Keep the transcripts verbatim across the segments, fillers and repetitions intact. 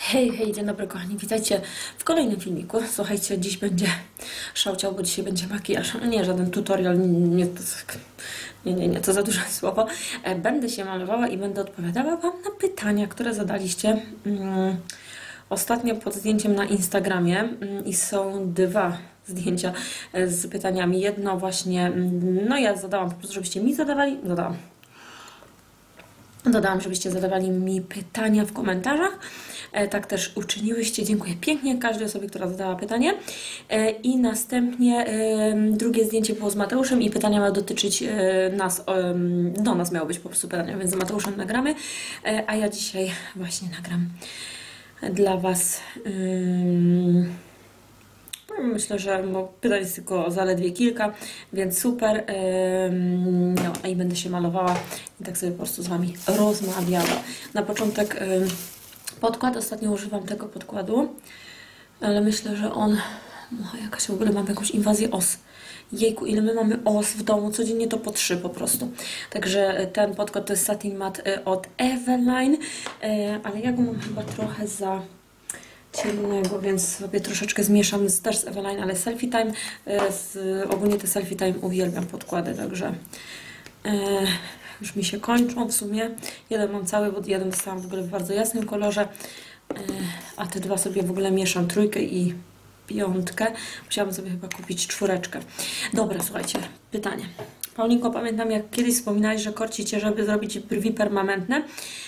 Hej, hej, dzień dobry kochani, witajcie w kolejnym filmiku. Słuchajcie, dziś będzie szałciał, bo dzisiaj będzie makijaż. Nie, żaden tutorial, nie, nie, nie, nie, to za duże słowo. Będę się malowała i będę odpowiadała Wam na pytania, które zadaliście um, ostatnio pod zdjęciem na Instagramie um, i są dwa zdjęcia z pytaniami. Jedno właśnie, no ja zadałam po prostu, żebyście mi zadawali, dodałam. Dodałam, żebyście zadawali mi pytania w komentarzach. E, tak też uczyniłyście. Dziękuję pięknie każdej osobie, która zadała pytanie. E, I następnie e, drugie zdjęcie było z Mateuszem i pytania miały dotyczyć e, nas, e, do nas miało być po prostu pytania, więc z Mateuszem nagramy. E, a ja dzisiaj właśnie nagram dla Was. E, Myślę, że pytań jest tylko zaledwie kilka, więc super. No, a i będę się malowała i tak sobie po prostu z Wami rozmawiała. Na początek podkład. Ostatnio używam tego podkładu, ale myślę, że on... No, jakaś w ogóle mam jakąś inwazję os. Jejku, ile my mamy os w domu, codziennie to po trzy po prostu. Także ten podkład to jest Satin Matte od Eveline, ale ja go mam chyba trochę za ciemnego, więc sobie troszeczkę zmieszam z, też z Eveline, ale Selfie Time, z, ogólnie te Selfie Time uwielbiam podkłady, także e, już mi się kończą w sumie. Jeden mam cały, bo jeden dostałam w ogóle w bardzo jasnym kolorze, e, a te dwa sobie w ogóle mieszam, trójkę i piątkę. Musiałam sobie chyba kupić czwóreczkę. Dobra, słuchajcie, pytanie. Paulinko, pamiętam jak kiedyś wspominałeś, że korci Cię, żeby zrobić brwi permanentne.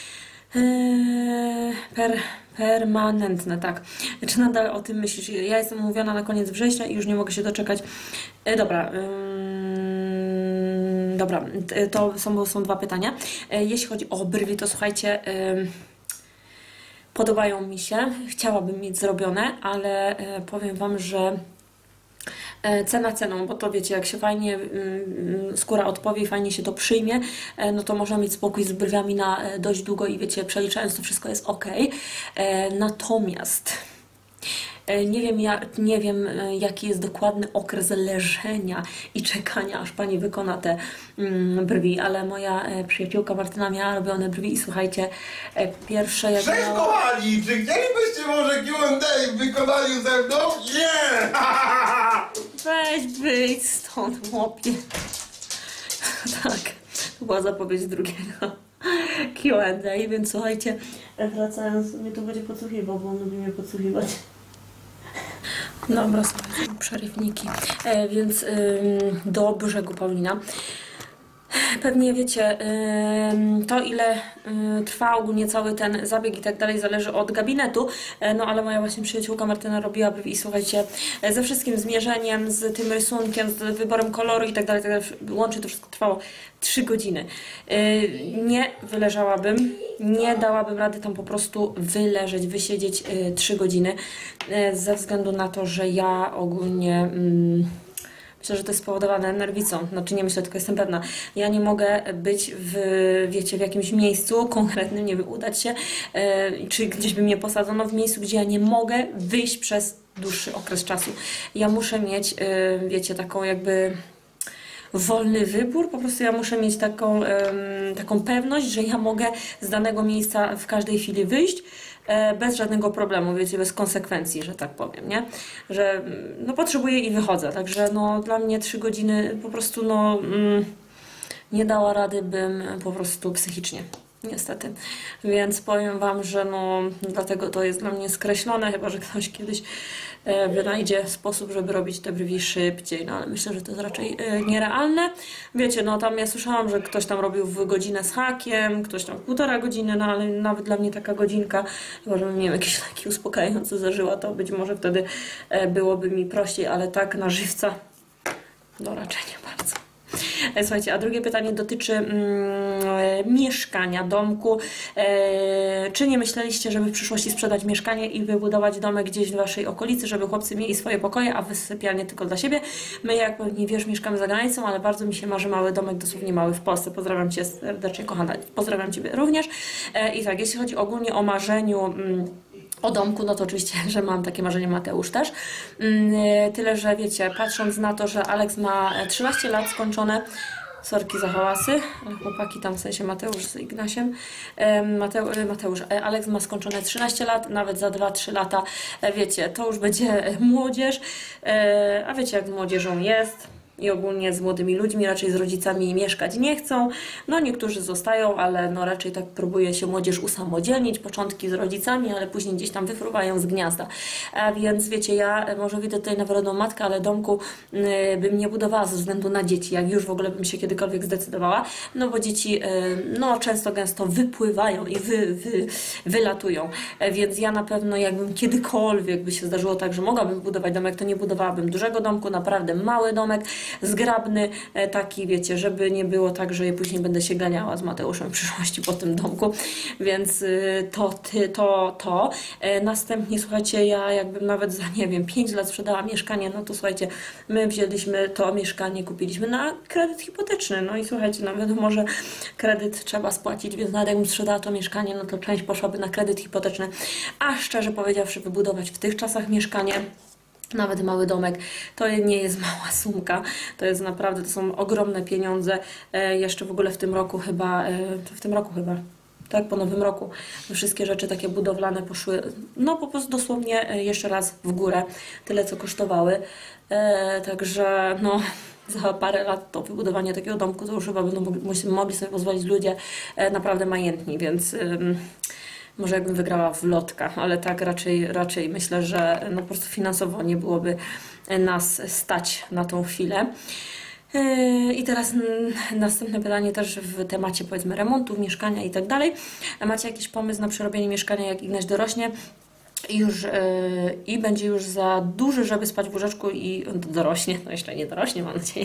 Eee, per, permanentne, tak. Czy nadal o tym myślisz? Ja jestem umówiona na koniec września i już nie mogę się doczekać. E, dobra. Ym, dobra, to są, są dwa pytania. E, jeśli chodzi o brwi, to słuchajcie, e, podobają mi się. Chciałabym mieć zrobione, ale e, powiem Wam, że cena ceną, bo to wiecie, jak się fajnie mm, skóra odpowie i fajnie się to przyjmie, no to można mieć spokój z brwiami na dość długo i wiecie, przeliczając to wszystko jest ok. Natomiast nie wiem, ja, nie wiem jaki jest dokładny okres leżenia i czekania, aż Pani wykona te mm, brwi, ale moja przyjaciółka Martyna miała robione brwi i słuchajcie, pierwsze jak Cześć miała... kochani! Czy chcielibyście może Q and A w wykonaniu ze mną? Nie! Weź wyjdź stąd, chłopie. Tak, to była zapowiedź drugiego Q and A, więc słuchajcie, wracając, mnie tu będzie podsłuchiwał, bo on lubi mnie podsłuchiwać. Dobra, słuchajcie, przerywniki. E, więc ym, do brzegu, Paulina. Pewnie wiecie, to ile trwa ogólnie cały ten zabieg i tak dalej zależy od gabinetu, no ale moja właśnie przyjaciółka Martyna robiła brwi i słuchajcie, ze wszystkim zmierzeniem, z tym rysunkiem, z wyborem koloru i tak dalej, tak dalej, łącznie to wszystko trwało trzy godziny. Nie wyleżałabym, nie dałabym rady tam po prostu wyleżeć, wysiedzieć trzy godziny, ze względu na to, że ja ogólnie... Myślę, że to jest spowodowane nerwicą. Znaczy nie myślę, tylko jestem pewna. Ja nie mogę być w, wiecie, w jakimś miejscu konkretnym, nie wiem, udać się, yy, czy gdzieś by mnie posadzono w miejscu, gdzie ja nie mogę wyjść przez dłuższy okres czasu. Ja muszę mieć, yy, wiecie, taką jakby wolny wybór. Po prostu ja muszę mieć taką, yy, taką pewność, że ja mogę z danego miejsca w każdej chwili wyjść, bez żadnego problemu, wiecie, bez konsekwencji, że tak powiem, nie? Że no potrzebuję i wychodzę, także no dla mnie trzy godziny po prostu no mm, nie dała rady bym po prostu psychicznie. Niestety. Więc powiem Wam, że no dlatego to jest dla mnie skreślone, chyba że ktoś kiedyś e, wynajdzie sposób, żeby robić te brwi szybciej, no ale myślę, że to jest raczej e, nierealne. Wiecie, no tam ja słyszałam, że ktoś tam robił w godzinę z hakiem, ktoś tam półtora godziny, no ale nawet dla mnie taka godzinka, chyba że nie wiem, jakieś leki uspokajające zażyła, to być może wtedy e, byłoby mi prościej, ale tak na żywca, no raczej nie bardzo. Słuchajcie, a drugie pytanie dotyczy mm, mieszkania, domku. E, czy nie myśleliście, żeby w przyszłości sprzedać mieszkanie i wybudować domek gdzieś w Waszej okolicy, żeby chłopcy mieli swoje pokoje, a Wy sypialnie tylko dla siebie? My, jak pewnie wiesz, mieszkamy za granicą, ale bardzo mi się marzy mały domek, dosłownie mały w Polsce. Pozdrawiam Cię serdecznie, kochana. Pozdrawiam Ciebie również. E, I tak, jeśli chodzi ogólnie o marzeniu... Mm, o domku, no to oczywiście, że mam takie marzenie, Mateusz też. Tyle, że wiecie, patrząc na to, że Alex ma trzynaście lat skończone, Sorki za hałasy, ale chłopaki tam, w sensie Mateusz z Ignasiem. Mateusz, Mateusz, Aleks ma skończone trzynaście lat, nawet za dwa trzy lata, wiecie, to już będzie młodzież, a wiecie jak z młodzieżą jest. I ogólnie z młodymi ludźmi, raczej z rodzicami mieszkać nie chcą. No niektórzy zostają, ale no raczej tak próbuje się młodzież usamodzielnić, początki z rodzicami, ale później gdzieś tam wyfruwają z gniazda. A więc wiecie, ja może widzę tutaj nawrodną matkę, ale domku y, bym nie budowała ze względu na dzieci, jak już w ogóle bym się kiedykolwiek zdecydowała, no bo dzieci y, no często gęsto wypływają i wy, wy, wylatują. E, więc ja na pewno jakbym kiedykolwiek by się zdarzyło tak, że mogłabym budować domek, to nie budowałabym dużego domku, naprawdę mały domek, zgrabny, taki wiecie, żeby nie było tak, że później będę się ganiała z Mateuszem w przyszłości po tym domku, więc to, ty, to, to. Następnie, słuchajcie, ja jakbym nawet za, nie wiem, pięć lat sprzedała mieszkanie, no to słuchajcie, my wzięliśmy to mieszkanie, kupiliśmy na kredyt hipoteczny, no i słuchajcie, no wiadomo, że kredyt trzeba spłacić, więc nawet jakbym sprzedała to mieszkanie, no to część poszłaby na kredyt hipoteczny, a szczerze powiedziawszy, wybudować w tych czasach mieszkanie, nawet mały domek, to nie jest mała sumka, to jest naprawdę, to są ogromne pieniądze, e, jeszcze w ogóle w tym roku chyba, e, w tym roku chyba, tak, po nowym roku, wszystkie rzeczy takie budowlane poszły, no po prostu dosłownie jeszcze raz w górę, tyle co kosztowały, e, także no za parę lat to wybudowanie takiego domku to już chyba będą mogli, mogli sobie pozwolić ludzie e, naprawdę majętni, więc... E, może jakbym wygrała w lotka, ale tak raczej, raczej myślę, że no po prostu finansowo nie byłoby nas stać na tą chwilę. I teraz następne pytanie też w temacie powiedzmy remontów, mieszkania i tak dalej. Macie jakiś pomysł na przerobienie mieszkania, jak Ignaś dorośnie? I już yy, i będzie już za duży, żeby spać w łóżeczku i dorośnie, no jeszcze nie dorośnie, mam nadzieję,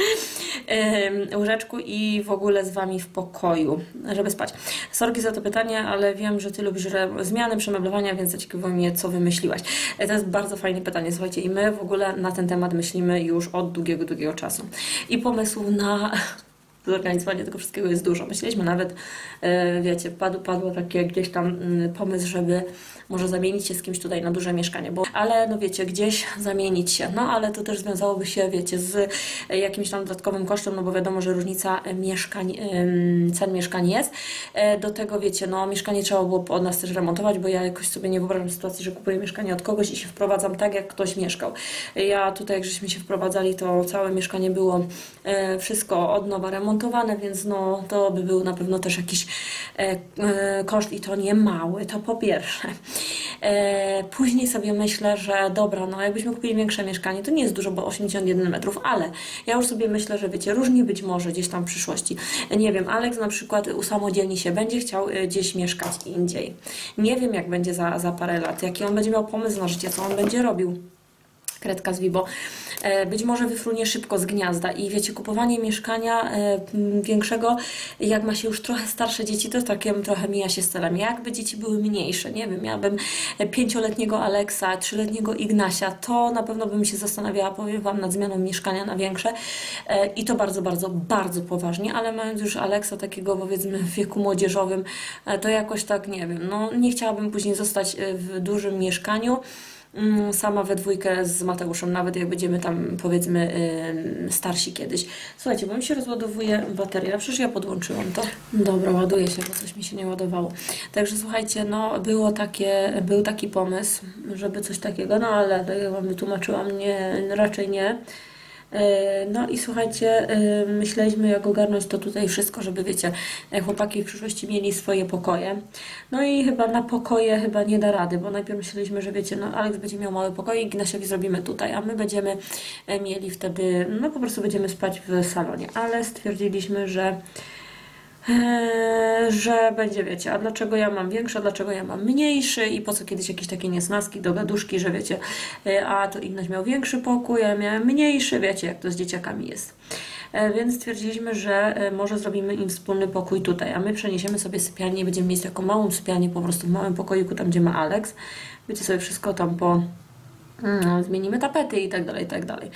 yy, łóżeczku i w ogóle z Wami w pokoju, żeby spać. Sorki za to pytanie, ale wiem, że Ty lubisz zmiany, przemeblowania, więc zaciekawiło mnie, co wymyśliłaś. To jest bardzo fajne pytanie, słuchajcie, i my w ogóle na ten temat myślimy już od długiego, długiego czasu. I pomysłów na zorganizowanie tego wszystkiego jest dużo. Myśleliśmy nawet, wiecie, padł, padło taki gdzieś tam pomysł, żeby może zamienić się z kimś tutaj na duże mieszkanie, bo, ale no wiecie, gdzieś zamienić się, no ale to też związałoby się, wiecie, z jakimś tam dodatkowym kosztem, no bo wiadomo, że różnica mieszkań, cen mieszkań jest. Do tego, wiecie, no mieszkanie trzeba było od nas też remontować, bo ja jakoś sobie nie wyobrażam sytuacji, że kupuję mieszkanie od kogoś i się wprowadzam tak, jak ktoś mieszkał. Ja tutaj, jak żeśmy się wprowadzali, to całe mieszkanie było wszystko od nowa remontowane, więc no to by był na pewno też jakiś koszt i to nie mały, to po pierwsze. E, później sobie myślę, że dobra, no jakbyśmy kupili większe mieszkanie, to nie jest dużo, bo osiemdziesiąt jeden metrów, ale ja już sobie myślę, że wiecie, różnie być może gdzieś tam w przyszłości. Nie wiem, Aleks na przykład usamodzielni się, będzie chciał gdzieś mieszkać indziej. Nie wiem, jak będzie za, za parę lat, jaki on będzie miał pomysł na życie, co on będzie robił. Kredka z Vibo. Być może wyfrunie szybko z gniazda i wiecie, kupowanie mieszkania e, większego, jak ma się już trochę starsze dzieci, to takie trochę mija się z celem. Jakby dzieci były mniejsze, nie wiem, miałabym pięcioletniego Aleksa, trzyletniego Ignasia, to na pewno bym się zastanawiała, powiem Wam, nad zmianą mieszkania na większe e, i to bardzo, bardzo, bardzo poważnie, ale mając już Aleksa takiego, powiedzmy, w wieku młodzieżowym, e, to jakoś tak, nie wiem, no nie chciałabym później zostać w dużym mieszkaniu, sama we dwójkę z Mateuszem, nawet jak będziemy tam, powiedzmy, yy, starsi kiedyś. Słuchajcie, bo mi się rozładowuje bateria, przecież ja podłączyłam to. Dobra, ładuje się, bo coś mi się nie ładowało. Także słuchajcie, no było takie, był taki pomysł, żeby coś takiego, no ale tak jak Wam wytłumaczyłam, nie, raczej nie. No i słuchajcie, myśleliśmy, jak ogarnąć to tutaj wszystko, żeby wiecie, chłopaki w przyszłości mieli swoje pokoje. No i chyba na pokoje chyba nie da rady, bo najpierw myśleliśmy, że wiecie, no Aleks będzie miał małe pokoje i Ignasiowi zrobimy tutaj, a my będziemy mieli wtedy, no po prostu będziemy spać w salonie. Ale stwierdziliśmy, że Eee, że będzie, wiecie, a dlaczego ja mam większy, a dlaczego ja mam mniejszy i po co kiedyś jakieś takie niesnaski, dogaduszki, że wiecie, e, a to Ignaś miał większy pokój, a ja miałem mniejszy, wiecie, jak to z dzieciakami jest. E, więc stwierdziliśmy, że e, może zrobimy im wspólny pokój tutaj, a my przeniesiemy sobie sypialnię i będziemy mieć taką małą sypialnię po prostu w małym pokoiku, tam gdzie ma Aleks. Wiecie, sobie wszystko tam po... No, zmienimy tapety i tak dalej, i tak dalej.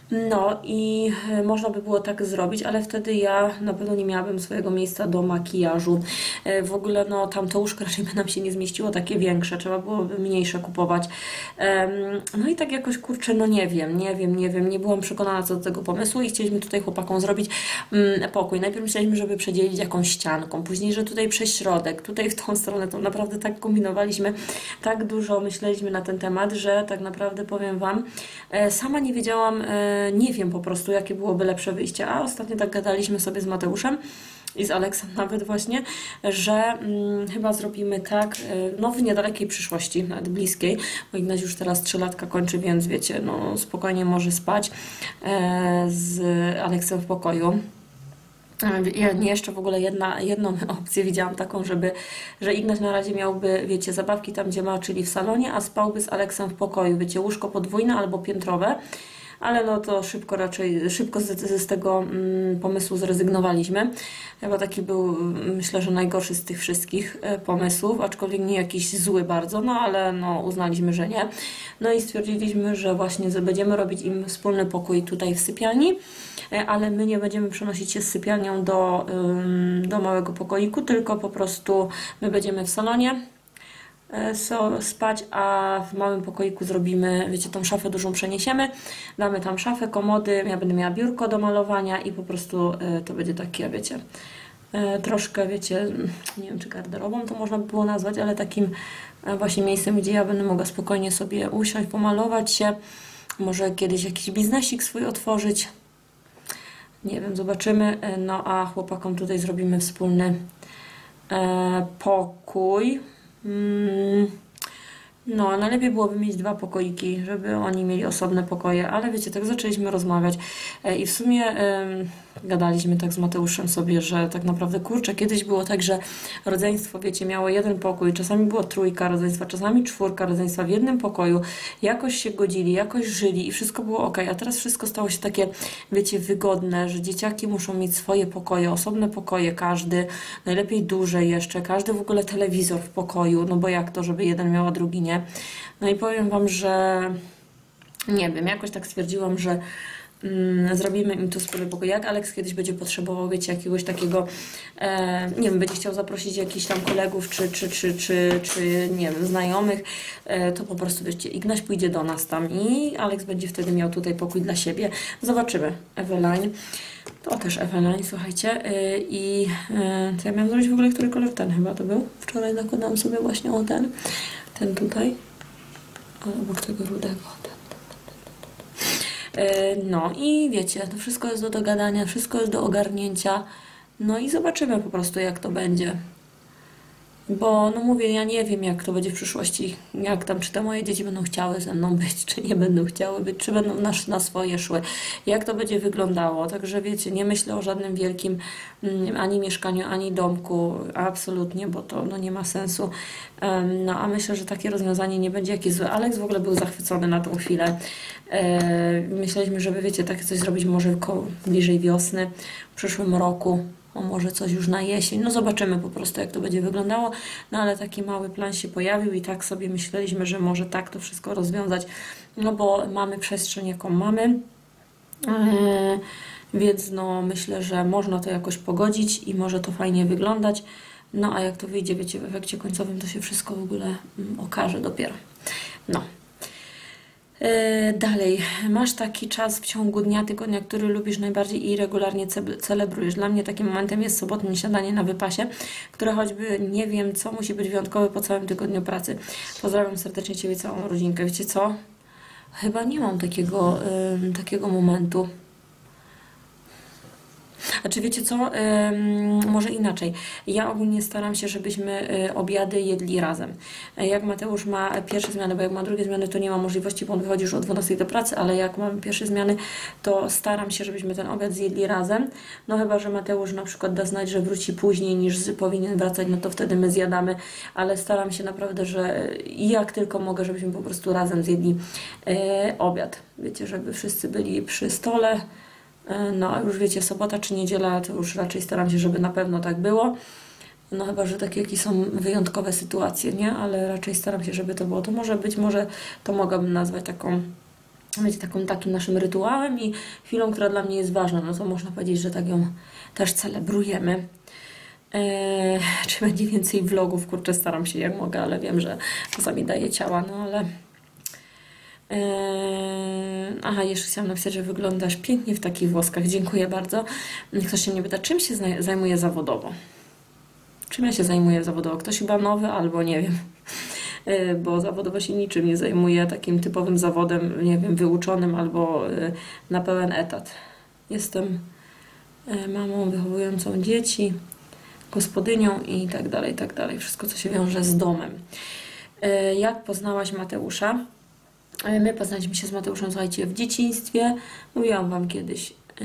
No i e, można by było tak zrobić, ale wtedy ja na pewno nie miałabym swojego miejsca do makijażu. E, w ogóle no tamto łóżko raczej by nam się nie zmieściło, takie większe, trzeba byłoby mniejsze kupować. Em, no i tak jakoś kurczę, no nie wiem, nie wiem, nie wiem, nie byłam przekonana co do tego pomysłu i chcieliśmy tutaj chłopakom zrobić mm, pokój. Najpierw myśleliśmy, żeby przedzielić jakąś ścianką, później, że tutaj przez środek, tutaj w tą stronę, to naprawdę tak kombinowaliśmy, tak dużo myśleliśmy na ten temat, że tak naprawdę powiem Wam, e, sama nie wiedziałam, e, nie wiem po prostu, jakie byłoby lepsze wyjście, a ostatnio tak gadaliśmy sobie z Mateuszem i z Aleksem nawet właśnie, że mm, chyba zrobimy tak, e, no w niedalekiej przyszłości, nawet bliskiej, bo Ignaś już teraz trzy latka kończy, więc wiecie, no spokojnie może spać e, z Aleksem w pokoju. Ja nie, jeszcze w ogóle jedna, jedną opcję widziałam taką, żeby, że Ignaś na razie miałby, wiecie, zabawki tam, gdzie ma, czyli w salonie, a spałby z Aleksem w pokoju, wiecie, łóżko podwójne albo piętrowe, ale no to szybko raczej, szybko z, z tego mm, pomysłu zrezygnowaliśmy. Chyba taki był, myślę, że najgorszy z tych wszystkich e, pomysłów, aczkolwiek nie jakiś zły bardzo, no ale no uznaliśmy, że nie. No i stwierdziliśmy, że właśnie będziemy robić im wspólny pokój tutaj w sypialni, e, ale my nie będziemy przenosić się z sypialnią do, ym, do małego pokoiku, tylko po prostu my będziemy w salonie So, spać, a w małym pokoiku zrobimy, wiecie, tą szafę dużą przeniesiemy, damy tam szafę, komody, ja będę miała biurko do malowania i po prostu y, to będzie takie, wiecie, y, troszkę, wiecie, nie wiem czy garderobą to można by było nazwać, ale takim y, właśnie miejscem, gdzie ja będę mogła spokojnie sobie usiąść, pomalować się, może kiedyś jakiś biznesik swój otworzyć, nie wiem, zobaczymy, y, no a chłopakom tutaj zrobimy wspólny y, pokój. Mm, no, najlepiej byłoby mieć dwa pokoiki, żeby oni mieli osobne pokoje, ale wiecie, tak zaczęliśmy rozmawiać e, i w sumie e, gadaliśmy tak z Mateuszem sobie, że tak naprawdę kurczę, kiedyś było tak, że rodzeństwo, wiecie, miało jeden pokój, czasami było trójka rodzeństwa, czasami czwórka rodzeństwa w jednym pokoju, jakoś się godzili, jakoś żyli i wszystko było ok, a teraz wszystko stało się takie, wiecie, wygodne, że dzieciaki muszą mieć swoje pokoje, osobne pokoje, każdy, najlepiej duże jeszcze, każdy w ogóle telewizor w pokoju, no bo jak to, żeby jeden miał, a drugi nie. No i powiem Wam, że nie wiem, jakoś tak stwierdziłam, że mm, zrobimy im tu wspólny pokój. Jak Aleks kiedyś będzie potrzebował, wiecie, jakiegoś takiego, e, nie wiem, będzie chciał zaprosić jakichś tam kolegów, czy, czy, czy, czy, czy nie wiem, znajomych, e, to po prostu, wiecie, Ignaś pójdzie do nas tam i Aleks będzie wtedy miał tutaj pokój dla siebie. Zobaczymy. Eveline. To też Eveline, słuchajcie. E, I e, co ja miałam zrobić w ogóle, który kolor? Ten chyba to był. Wczoraj nakładałam sobie właśnie o ten. Ten tutaj. Obok tego rudego. No i wiecie, to wszystko jest do dogadania, wszystko jest do ogarnięcia. No i zobaczymy po prostu, jak to będzie. Bo, no mówię, ja nie wiem, jak to będzie w przyszłości. Jak tam, czy te moje dzieci będą chciały ze mną być, czy nie będą chciały być, czy będą na, na swoje szły. Jak to będzie wyglądało. Także wiecie, nie myślę o żadnym wielkim mm, ani mieszkaniu, ani domku. Absolutnie, bo to no, nie ma sensu. Um, no a myślę, że takie rozwiązanie nie będzie jakieś złe. Aleks w ogóle był zachwycony na tą chwilę. E, myśleliśmy, żeby, wiecie, takie coś zrobić może koło, bliżej wiosny, w przyszłym roku. O, może coś już na jesień. No zobaczymy po prostu, jak to będzie wyglądało. No ale taki mały plan się pojawił i tak sobie myśleliśmy, że może tak to wszystko rozwiązać. No bo mamy przestrzeń, jaką mamy. Yy, więc no myślę, że można to jakoś pogodzić i może to fajnie wyglądać. No a jak to wyjdzie, wiecie, w efekcie końcowym to się wszystko w ogóle mm, okaże dopiero. No. Dalej, masz taki czas w ciągu dnia, tygodnia, który lubisz najbardziej i regularnie celebrujesz. Dla mnie takim momentem jest sobotnie śniadanie na wypasie, które choćby nie wiem co, musi być wyjątkowe po całym tygodniu pracy. Pozdrawiam serdecznie Ciebie i całą rodzinkę. Wiecie co? Chyba nie mam takiego, yy, takiego momentu. Znaczy wiecie co, Ym, może inaczej. Ja ogólnie staram się, żebyśmy y, obiady jedli razem. Jak Mateusz ma pierwsze zmiany, bo jak ma drugie zmiany, to nie ma możliwości, bo on wychodzi już o dwunastej do pracy, ale jak mam pierwsze zmiany, to staram się, żebyśmy ten obiad zjedli razem. No chyba, że Mateusz na przykład da znać, że wróci później niż z, powinien wracać, no to wtedy my zjadamy, ale staram się naprawdę, że jak tylko mogę, żebyśmy po prostu razem zjedli y, obiad. Wiecie, żeby wszyscy byli przy stole. No, a już wiecie, sobota czy niedziela, to już raczej staram się, żeby na pewno tak było. No chyba, że takie jakieś są wyjątkowe sytuacje, nie? Ale raczej staram się, żeby to było. To może być, może to mogłabym nazwać taką będzie taką, takim naszym rytuałem i chwilą, która dla mnie jest ważna, no to można powiedzieć, że tak ją też celebrujemy. Eee, czy będzie więcej vlogów? Kurczę, staram się jak mogę, ale wiem, że czasami daje ciała, no ale... Eee, aha, jeszcze chciałam napisać, że wyglądasz pięknie w takich włoskach. Dziękuję bardzo. Ktoś się mnie pyta, czym się zajmuję zawodowo? Czym ja się zajmuję zawodowo? Ktoś chyba nowy albo nie wiem. Eee, bo zawodowo się niczym nie zajmuję takim typowym zawodem, nie wiem, wyuczonym albo e, na pełen etat. Jestem e, mamą wychowującą dzieci, gospodynią i tak dalej, i tak dalej. Wszystko, co się wiąże z domem. E, jak poznałaś Mateusza? My poznaliśmy się z Mateuszem, słuchajcie, w dzieciństwie. Mówiłam Wam kiedyś. Yy,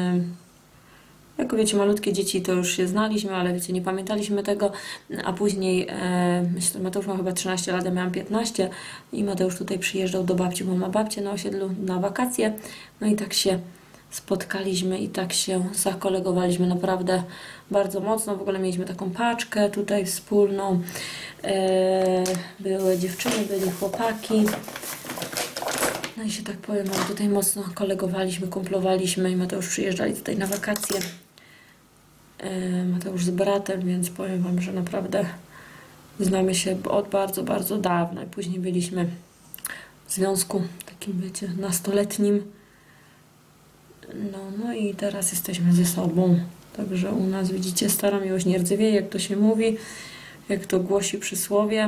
jako wiecie, malutkie dzieci to już się znaliśmy, ale wiecie, nie pamiętaliśmy tego. A później, yy, myślę, że Mateusz ma chyba trzynaście lat, ja miałam piętnaście i Mateusz tutaj przyjeżdżał do babci, bo ma babcię na osiedlu na wakacje. No i tak się spotkaliśmy i tak się zakolegowaliśmy naprawdę bardzo mocno. W ogóle mieliśmy taką paczkę tutaj wspólną. Yy, były dziewczyny, byli chłopaki. No i się tak powiem, no tutaj mocno kolegowaliśmy, kumplowaliśmy i Mateusz przyjeżdżali tutaj na wakacje. Yy, Mateusz z bratem, więc powiem Wam, że naprawdę znamy się od bardzo, bardzo dawna. I później byliśmy w związku takim, wiecie, nastoletnim. No, no i teraz jesteśmy ze sobą. Także u nas, widzicie, stara miłość nie rdzewieje, jak to się mówi, jak to głosi przysłowie.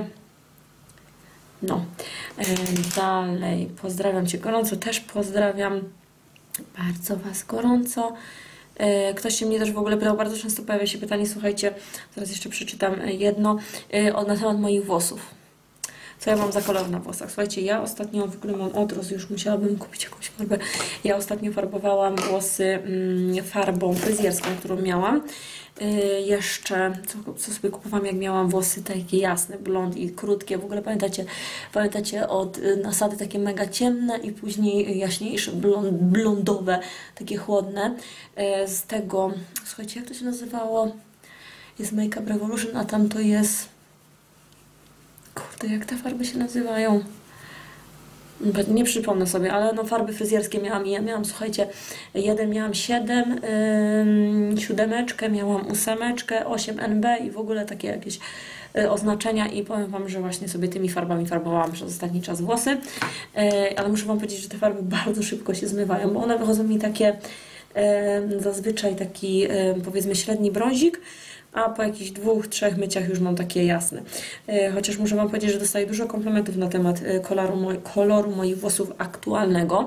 No, e, dalej, pozdrawiam Cię gorąco, też pozdrawiam bardzo Was gorąco. E, ktoś się mnie też w ogóle pytał, bardzo często pojawia się pytanie, słuchajcie, zaraz jeszcze przeczytam jedno, e, na temat moich włosów. Co ja mam za kolor na włosach? Słuchajcie, ja ostatnio w ogóle mam odrost, już musiałabym kupić jakąś farbę. Ja ostatnio farbowałam włosy mm, farbą fryzjerską, którą miałam. Yy, jeszcze, co, co sobie kupowałam, jak miałam włosy takie jasne, blond i krótkie. W ogóle pamiętacie, pamiętacie od y, nasady takie mega ciemne i później jaśniejsze, blond, blondowe, takie chłodne. Yy, z tego, słuchajcie, jak to się nazywało? Jest Make Up Revolution, a tam to jest... Kurde, jak te farby się nazywają? Nie przypomnę sobie, ale no farby fryzjerskie miałam i ja miałam, słuchajcie, jeden miałam siedem, yy, siódemeczkę, miałam ósemeczkę, osiem N B i w ogóle takie jakieś yy, oznaczenia i powiem Wam, że właśnie sobie tymi farbami farbowałam przez ostatni czas włosy, yy, ale muszę Wam powiedzieć, że te farby bardzo szybko się zmywają, bo one wychodzą mi takie yy, zazwyczaj taki yy, powiedzmy średni brązik, a po jakichś dwóch, trzech myciach już mam takie jasne. Chociaż muszę Wam powiedzieć, że dostaję dużo komplementów na temat koloru, moj koloru moich włosów aktualnego.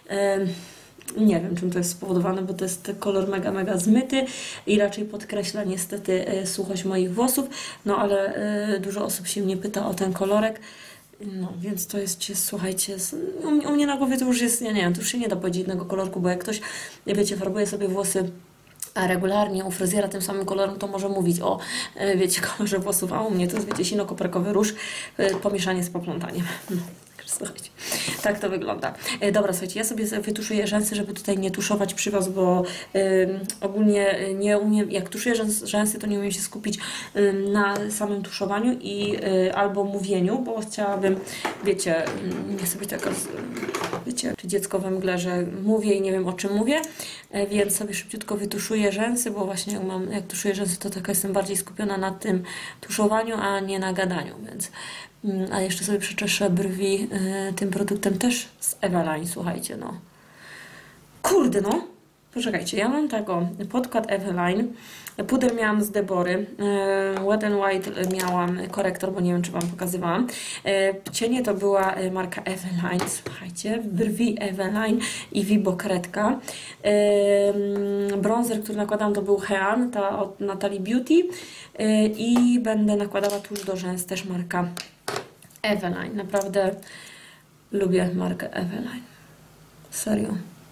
Nie wiem, czym to jest spowodowane, bo to jest kolor mega, mega zmyty i raczej podkreśla niestety suchość moich włosów, no ale dużo osób się mnie pyta o ten kolorek. No, więc to jest, słuchajcie, u mnie na głowie to już jest, ja nie wiem, to już się nie da powiedzieć jednego kolorku, bo jak ktoś, wiecie, farbuje sobie włosy a regularnie u fryzjera tym samym kolorem, to może mówić o, wiecie, kolorze włosów, a u mnie to jest, wiecie, sino-koperkowy róż, pomieszanie z poplątaniem. No, słuchajcie, tak to wygląda. Dobra, słuchajcie, ja sobie wytuszuję rzęsy, żeby tutaj nie tuszować przy Was, bo y, ogólnie nie umiem, jak tuszuję rzęsy, to nie umiem się skupić y, na samym tuszowaniu i y, albo mówieniu, bo chciałabym, wiecie, nie chcę być taka, wiecie, czy dziecko we mgle, że mówię i nie wiem, o czym mówię, y, więc sobie szybciutko wytuszuję rzęsy, bo właśnie jak, mam, jak tuszuję rzęsy, to taka jestem bardziej skupiona na tym tuszowaniu, a nie na gadaniu, więc a jeszcze sobie przeczeszę brwi y, tym produktem też z Eveline, słuchajcie, no. Kurde, no. Poczekajcie, ja mam taką podkład Eveline, puder miałam z Debory, y, Wet n White miałam korektor, bo nie wiem, czy Wam pokazywałam. Y, cienie to była marka Eveline, słuchajcie, brwi Eveline i Vibo kredka. Y, bronzer, który nakładam, to był Hean, ta od Natalie Beauty y, i będę nakładała tuż do rzęs, też marka Eveline. Naprawdę lubię markę Eveline. Serio.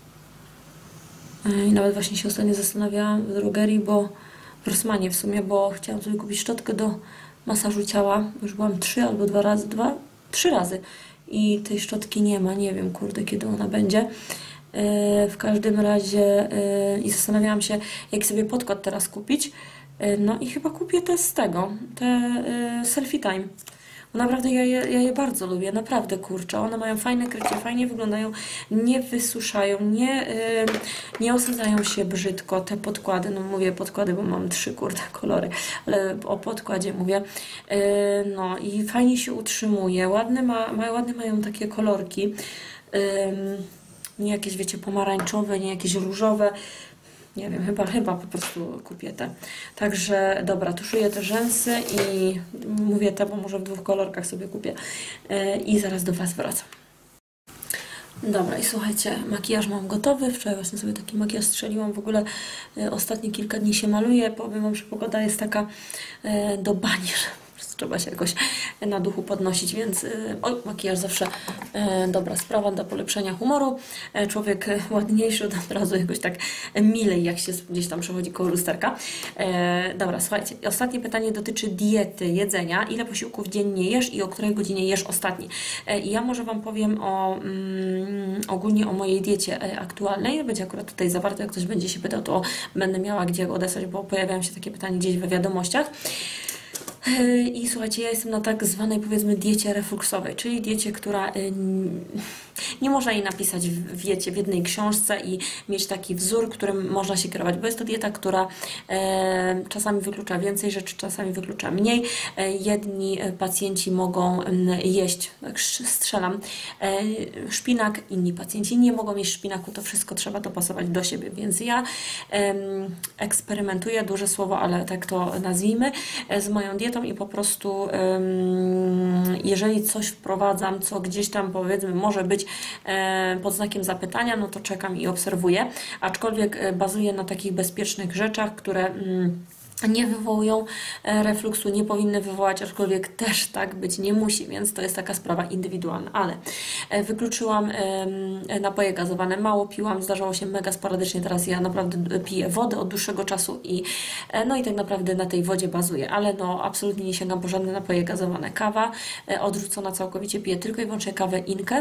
I nawet właśnie się ostatnio zastanawiałam w drogerii, bo w Rossmanie w sumie, bo chciałam sobie kupić szczotkę do masażu ciała. Już byłam trzy albo dwa razy, dwa, trzy razy. I tej szczotki nie ma. Nie wiem, kurde, kiedy ona będzie. Yy, w każdym razie yy, i zastanawiałam się, jak sobie podkład teraz kupić. Yy, no i chyba kupię te z tego, te yy, Selfie Time. Bo naprawdę ja je, ja je bardzo lubię, naprawdę kurczę. One mają fajne krycie, fajnie wyglądają, nie wysuszają, nie, yy, nie osadzają się brzydko. Te podkłady, no mówię podkłady, bo mam trzy kurde kolory, ale o podkładzie mówię. Yy, no i fajnie się utrzymuje, ładne, ma, ma, ładne mają takie kolorki. Yy, nie jakieś, wiecie, pomarańczowe, nie jakieś różowe. Nie wiem, chyba, chyba po prostu kupię te. Także dobra, tuszuję te rzęsy i mówię te, bo może w dwóch kolorkach sobie kupię. Yy, I zaraz do Was wracam. Dobra, i słuchajcie, makijaż mam gotowy. Wczoraj właśnie sobie taki makijaż strzeliłam. W ogóle y, ostatnie kilka dni się maluję. Powiem Wam, że pogoda jest taka y, do bani, że trzeba się jakoś na duchu podnosić, więc y, oj, makijaż zawsze y, dobra sprawa do polepszenia humoru. Y, człowiek y, ładniejszy od razu jakoś tak milej, jak się gdzieś tam przechodzi koło lusterka. Y, dobra, słuchajcie, ostatnie pytanie dotyczy diety, jedzenia. Ile posiłków dziennie jesz i o której godzinie jesz ostatni? Y, ja może Wam powiem o mm, ogólnie o mojej diecie y, aktualnej. Będzie akurat tutaj zawarte, jak ktoś będzie się pytał, to będę miała gdzie odesłać, bo pojawiają się takie pytania gdzieś we wiadomościach. I słuchajcie, ja jestem na tak zwanej, powiedzmy, diecie refluksowej, czyli diecie, która y, nie można jej napisać w, wiecie, w jednej książce i mieć taki wzór, którym można się kierować, bo jest to dieta, która e, czasami wyklucza więcej rzeczy, czasami wyklucza mniej. E, jedni pacjenci mogą jeść, tak strzelam, e, szpinak, inni pacjenci nie mogą jeść szpinaku, to wszystko trzeba dopasować do siebie, więc ja e, eksperymentuję, duże słowo, ale tak to nazwijmy, e, z moją dietą i po prostu jeżeli coś wprowadzam, co gdzieś tam, powiedzmy, może być pod znakiem zapytania, no to czekam i obserwuję, aczkolwiek bazuję na takich bezpiecznych rzeczach, które nie wywołują refluksu, nie powinny wywołać, aczkolwiek też tak być nie musi, więc to jest taka sprawa indywidualna, ale wykluczyłam napoje gazowane, mało piłam, zdarzało się mega sporadycznie, teraz ja naprawdę piję wodę od dłuższego czasu i no i tak naprawdę na tej wodzie bazuję, ale no absolutnie nie sięgam po żadne napoje gazowane. Kawa odrzucona całkowicie, piję tylko i wyłącznie kawę Inkę,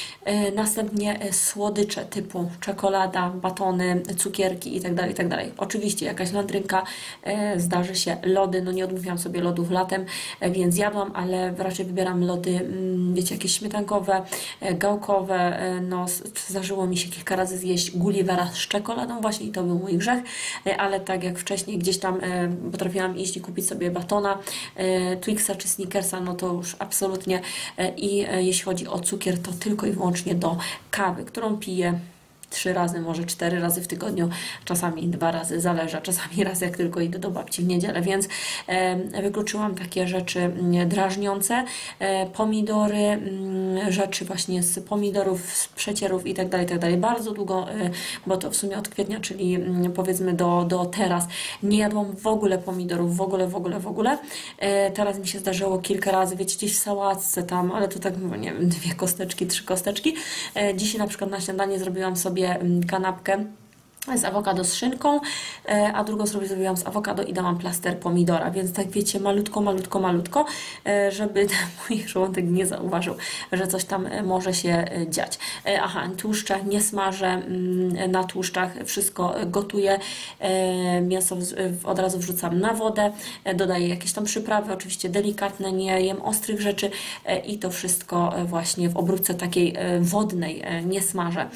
następnie słodycze typu czekolada, batony, cukierki itd., itd. Oczywiście jakaś landrynka, zdarzy się lody, no nie odmówiłam sobie lodów latem, więc jadłam, ale raczej wybieram lody, wiecie, jakieś śmietankowe, gałkowe, no zdarzyło mi się kilka razy zjeść Gullivera z czekoladą właśnie i to był mój grzech, ale tak jak wcześniej gdzieś tam potrafiłam iść i kupić sobie batona, Twixa czy Snickersa, no to już absolutnie i jeśli chodzi o cukier, to tylko i wyłącznie do kawy, którą piję trzy razy, może cztery razy w tygodniu, czasami dwa razy, zależy, czasami raz jak tylko idę do babci w niedzielę, więc e, wykluczyłam takie rzeczy drażniące, e, pomidory, m, rzeczy właśnie z pomidorów, z przecierów i tak dalej, tak dalej. Bardzo długo, e, bo to w sumie od kwietnia, czyli m, powiedzmy do, do teraz, nie jadłam w ogóle pomidorów, w ogóle, w ogóle, w ogóle. E, teraz mi się zdarzyło kilka razy, wiecie, gdzieś w sałatce tam, ale to tak, nie wiem, dwie kosteczki, trzy kosteczki. E, dzisiaj na przykład na śniadanie zrobiłam sobie kanapkę z awokado z szynką, a drugą sobie zrobiłam z awokado i dałam plaster pomidora, więc tak wiecie, malutko, malutko, malutko, żeby mój żołądek nie zauważył, że coś tam może się dziać. Aha, tłuszcze nie smażę, na tłuszczach wszystko gotuję, mięso od razu wrzucam na wodę, dodaję jakieś tam przyprawy, oczywiście delikatne, nie jem ostrych rzeczy i to wszystko właśnie w obróbce takiej wodnej nie smażę.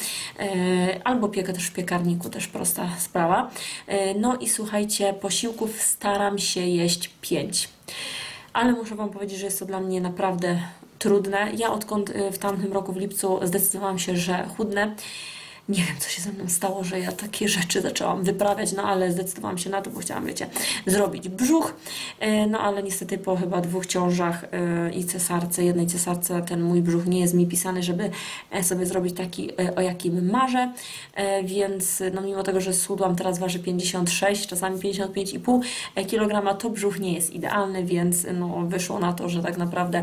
Albo piekę też w piekarniku, też prosta sprawa. No i słuchajcie, posiłków staram się jeść pięć. Ale muszę Wam powiedzieć, że jest to dla mnie naprawdę trudne. Ja odkąd w tamtym roku w lipcu zdecydowałam się, że chudnę, nie wiem, co się ze mną stało, że ja takie rzeczy zaczęłam wyprawiać, no ale zdecydowałam się na to, bo chciałam, wiecie, zrobić brzuch, no ale niestety po chyba dwóch ciążach i cesarce, jednej cesarce, ten mój brzuch nie jest mi pisany, żeby sobie zrobić taki, o jakim marzę, więc no mimo tego, że schudłam, teraz waży pięćdziesiąt sześć, czasami pięćdziesiąt pięć i pół kilograma, to brzuch nie jest idealny, więc no wyszło na to, że tak naprawdę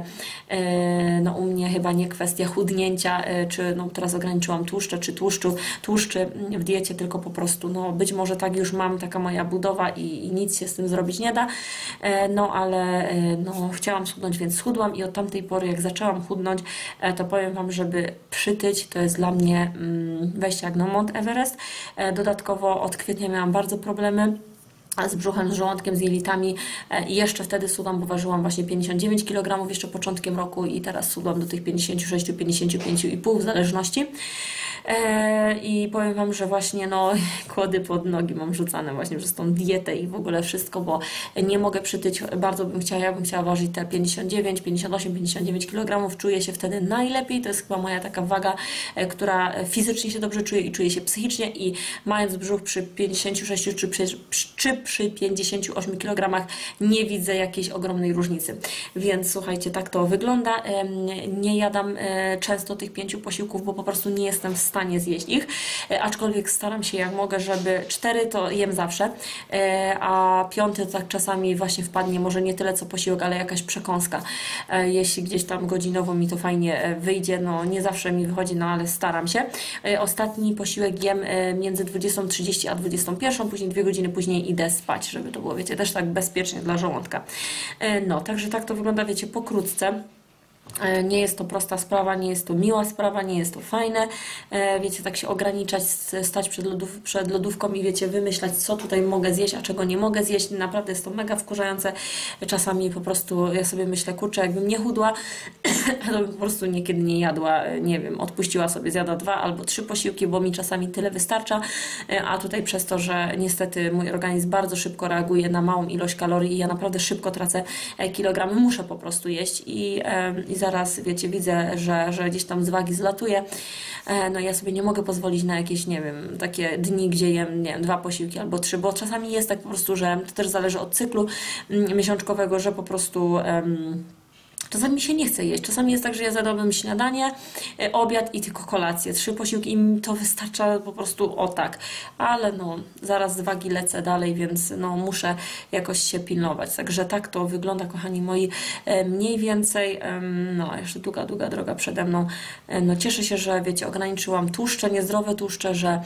no u mnie chyba nie kwestia chudnięcia, czy no teraz ograniczyłam tłuszcze, czy tłuszczu, tłuszczy w diecie, tylko po prostu, no być może tak już mam, taka moja budowa i, i nic się z tym zrobić nie da, e, no ale e, no, chciałam schudnąć, więc schudłam i od tamtej pory, jak zaczęłam chudnąć, e, to powiem Wam, żeby przytyć, to jest dla mnie mm, wejście jak na Mount Everest. E, dodatkowo od kwietnia miałam bardzo problemy z brzuchem, z żołądkiem, z jelitami i jeszcze wtedy sudłam, bo ważyłam właśnie pięćdziesiąt dziewięć kilogramów jeszcze początkiem roku i teraz sudłam do tych pięćdziesiąt sześć do pięćdziesięciu pięciu i pół w zależności. I powiem Wam, że właśnie no kłody pod nogi mam rzucane właśnie przez tą dietę i w ogóle wszystko, bo nie mogę przytyć, bardzo bym chciała, ja bym chciała ważyć te pięćdziesiąt dziewięć, pięćdziesiąt osiem, pięćdziesiąt dziewięć kilogramów, czuję się wtedy najlepiej, to jest chyba moja taka waga, która fizycznie się dobrze czuje i czuje się psychicznie i mając brzuch przy pięćdziesięciu sześciu czy przy, czy przy pięćdziesięciu ośmiu kilogramach nie widzę jakiejś ogromnej różnicy, więc słuchajcie, tak to wygląda, nie jadam często tych pięciu posiłków, bo po prostu nie jestem w stanie stanie zjeść ich, aczkolwiek staram się jak mogę, żeby cztery to jem zawsze, a piąty tak czasami właśnie wpadnie, może nie tyle co posiłek, ale jakaś przekąska. Jeśli gdzieś tam godzinowo mi to fajnie wyjdzie, no nie zawsze mi wychodzi, no ale staram się. Ostatni posiłek jem między dwudziestą trzydzieści a dwudziestą pierwszą, później dwie godziny później idę spać, żeby to było, wiecie, też tak bezpiecznie dla żołądka. No, także tak to wygląda, wiecie, pokrótce. Nie jest to prosta sprawa, nie jest to miła sprawa, nie jest to fajne. Wiecie, tak się ograniczać, stać przed, lodów, przed lodówką i wiecie, wymyślać, co tutaj mogę zjeść, a czego nie mogę zjeść. Naprawdę jest to mega wkurzające. Czasami po prostu ja sobie myślę, kurczę, jakbym nie chudła, to bym po prostu niekiedy nie jadła, nie wiem, odpuściła sobie, zjadła dwa albo trzy posiłki, bo mi czasami tyle wystarcza, a tutaj przez to, że niestety mój organizm bardzo szybko reaguje na małą ilość kalorii i ja naprawdę szybko tracę kilogramy, muszę po prostu jeść i, i zaraz, wiecie, widzę, że, że gdzieś tam z wagi zlatuje. No ja sobie nie mogę pozwolić na jakieś, nie wiem, takie dni, gdzie jem, nie wiem, dwa posiłki albo trzy, bo czasami jest tak po prostu, że to też zależy od cyklu miesiączkowego, że po prostu um, czasami mi się nie chce jeść. Czasami jest tak, że ja zjadłabym śniadanie, obiad i tylko kolację. Trzy posiłki i mi to wystarcza po prostu o tak. Ale no, zaraz z wagi lecę dalej, więc no, muszę jakoś się pilnować. Także tak to wygląda, kochani moi, mniej więcej. No, jeszcze długa, długa droga przede mną. No, cieszę się, że wiecie, ograniczyłam tłuszcze, niezdrowe tłuszcze, że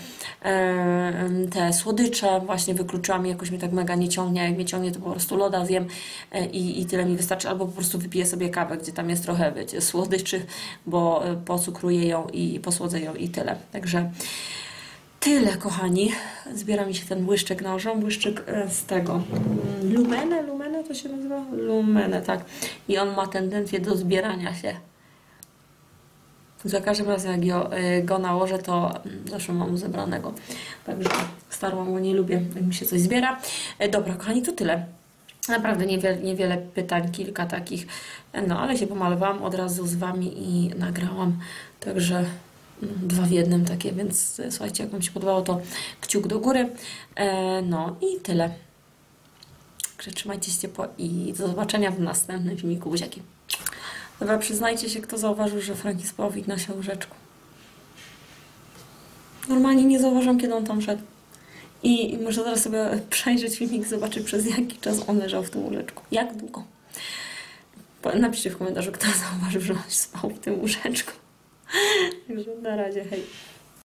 te słodycze właśnie wykluczyłam i jakoś mnie tak mega nie ciągnie. Jak mnie ciągnie, to po prostu loda zjem i, i tyle mi wystarczy. Albo po prostu wypiję sobie kawę, gdzie tam jest trochę, wiecie, słodyczy, bo pocukruję ją i posłodzę ją i tyle. Także tyle, kochani. Zbiera mi się ten błyszczyk na ożą, błyszczyk z tego Lumene, Lumene to się nazywa? Lumene, tak. I on ma tendencję do zbierania się. Za każdym razem, jak go, go nałożę, to zawsze mam zebranego. Także starą go nie lubię, jak mi się coś zbiera. Dobra, kochani, to tyle. Naprawdę niewiele, niewiele pytań, kilka takich, no ale się pomalowałam od razu z Wami i nagrałam, także dwa w jednym takie, więc słuchajcie, jak Wam się podobało, to kciuk do góry, e, no i tyle. Także trzymajcie się ciepło i do zobaczenia w następnym filmiku, buziaki. Dobra, przyznajcie się, kto zauważył, że Franki Spałowik nosił łóżeczku. Normalnie nie zauważam, kiedy on tam szedł. I muszę zaraz sobie przejrzeć filmik, zobaczyć, przez jaki czas on leżał w tym łóżeczku. Jak długo? Napiszcie w komentarzu, kto zauważył, że on spał w tym łóżeczku. Także na razie, hej.